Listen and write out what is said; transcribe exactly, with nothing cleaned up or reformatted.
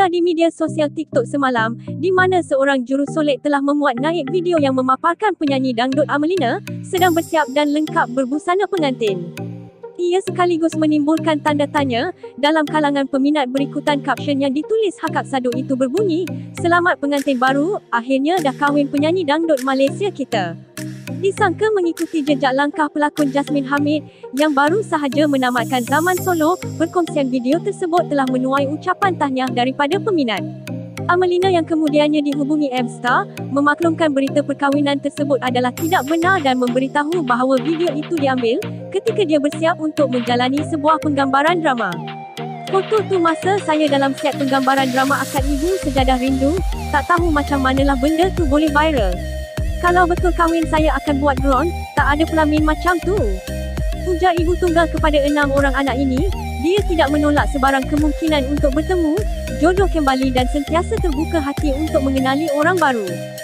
Beredar di media sosial TikTok semalam, di mana seorang jurusolek telah memuat naik video yang memaparkan penyanyi dangdut Amelina sedang bersiap dan lengkap berbusana pengantin. Ia sekaligus menimbulkan tanda tanya dalam kalangan peminat berikutan kapsion yang ditulis hakap sadut itu berbunyi, "Selamat pengantin baru, akhirnya dah kahwin penyanyi dangdut Malaysia kita." Disangka mengikuti jejak langkah pelakon Jasmine Hamid yang baru sahaja menamatkan zaman solo, perkongsian video tersebut telah menuai ucapan tahniah daripada peminat. Amelina yang kemudiannya dihubungi M-Star, memaklumkan berita perkahwinan tersebut adalah tidak benar dan memberitahu bahawa video itu diambil ketika dia bersiap untuk menjalani sebuah penggambaran drama. "Foto tu masa saya dalam set penggambaran drama Akad Ibu Sejadah Rindu, tak tahu macam manalah benda tu boleh viral. Kalau betul kahwin saya akan buat drone, tak ada pelamin macam tu," ujar ibu tunggal kepada enam orang anak ini. Dia tidak menolak sebarang kemungkinan untuk bertemu, jodoh kembali dan sentiasa terbuka hati untuk mengenali orang baru.